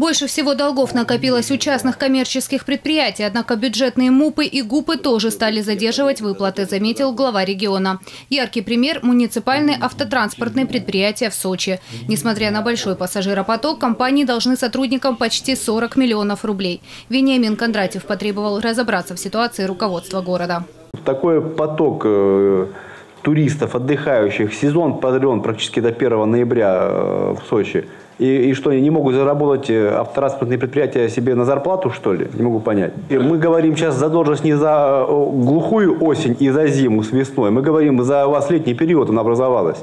Больше всего долгов накопилось у частных коммерческих предприятий, однако бюджетные МУПы и ГУПы тоже стали задерживать выплаты, заметил глава региона. Яркий пример – муниципальные автотранспортные предприятия в Сочи. Несмотря на большой пассажиропоток, компании должны сотрудникам почти 40 миллионов рублей. Вениамин Кондратьев потребовал разобраться в ситуации руководства города. Такой поток туристов, отдыхающих, сезон продлен практически до 1 ноября в Сочи. И что, они не могут заработать автотранспортные предприятия себе на зарплату, что ли? Не могу понять. И мы говорим сейчас задолженность не за глухую осень и за зиму с весной. Мы говорим, за вас летний период она образовалась.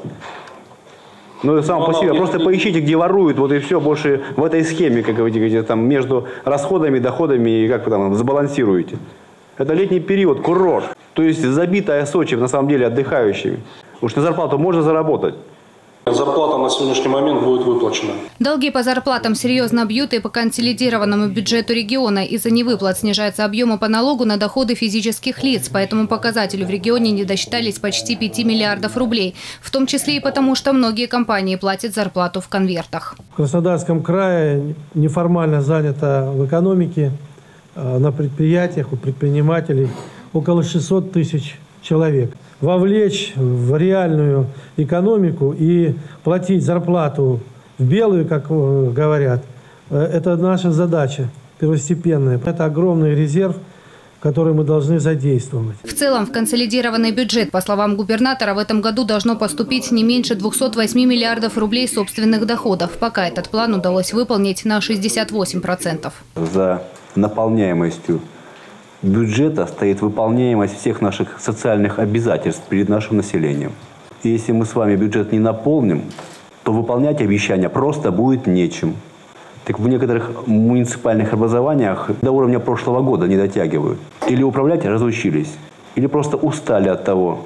Ну, это само по себе. Просто поищите, где воруют, вот и все. Больше в этой схеме, как вы говорите, там между расходами, доходами, и как вы там забалансируете. Это летний период, курорт. То есть забитая Сочи, на самом деле, отдыхающими. Уж на зарплату можно заработать. Зарплата на сегодняшний момент будет выплачена. Долги по зарплатам серьезно бьют и по консолидированному бюджету региона. Из-за невыплат снижаются объемы по налогу на доходы физических лиц. По этому показателю в регионе не досчитались почти 5 миллиардов рублей. В том числе и потому, что многие компании платят зарплату в конвертах. В Краснодарском крае неформально занято в экономике, на предприятиях, у предпринимателей около 600 тысяч человек. Вовлечь в реальную экономику и платить зарплату в белую, как говорят, это наша задача первостепенная. Это огромный резерв, который мы должны задействовать. В целом, в консолидированный бюджет, по словам губернатора, в этом году должно поступить не меньше 208 миллиардов рублей собственных доходов. Пока этот план удалось выполнить на 68%. За наполняемостью бюджета стоит выполняемость всех наших социальных обязательств перед нашим населением. И если мы с вами бюджет не наполним, то выполнять обещания просто будет нечем. Так в некоторых муниципальных образованиях до уровня прошлого года не дотягивают. Или управлять разучились, или просто устали от того,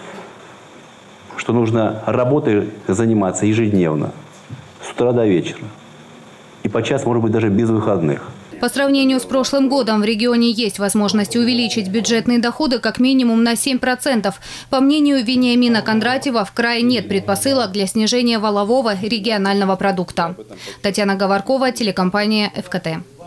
что нужно работой заниматься ежедневно, с утра до вечера. И подчас, может быть, даже без выходных. По сравнению с прошлым годом в регионе есть возможность увеличить бюджетные доходы как минимум на 7%. По мнению Вениамина Кондратьева, в крае нет предпосылок для снижения валового регионального продукта. Татьяна Говоркова, телекомпания ФКТ.